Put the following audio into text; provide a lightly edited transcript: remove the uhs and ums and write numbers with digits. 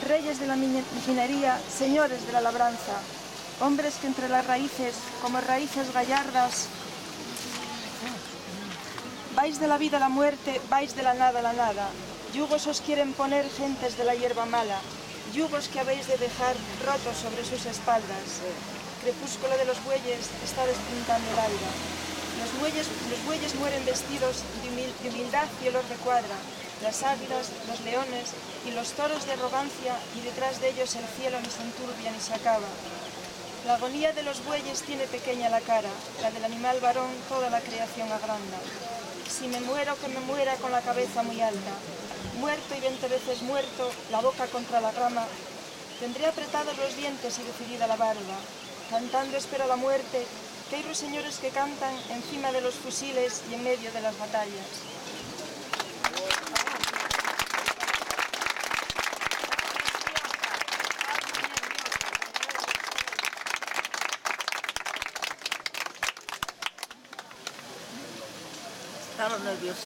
reyes de la minería, señores de la labranza, hombres que entre las raíces, como raíces gallardas, vais de la vida a la muerte, vais de la nada a la nada. Yugos os quieren poner gentes de la hierba mala, yugos que habéis de dejar rotos sobre sus espaldas. Crepúsculo de los bueyes está despintando el aire. Los bueyes mueren vestidos de humildad y olor de cuadra, las águilas, los leones y los toros de arrogancia, y detrás de ellos el cielo ni se enturbia ni se acaba. La agonía de los bueyes tiene pequeña la cara, la del animal varón toda la creación agranda. Si me muero, que me muera con la cabeza muy alta, muerto y 20 veces muerto, la boca contra la rama, tendré apretados los dientes y decidida la barba. Cantando espero la muerte, que hay ruiseñores que cantan encima de los fusiles y en medio de las batallas. Estamos nerviosos.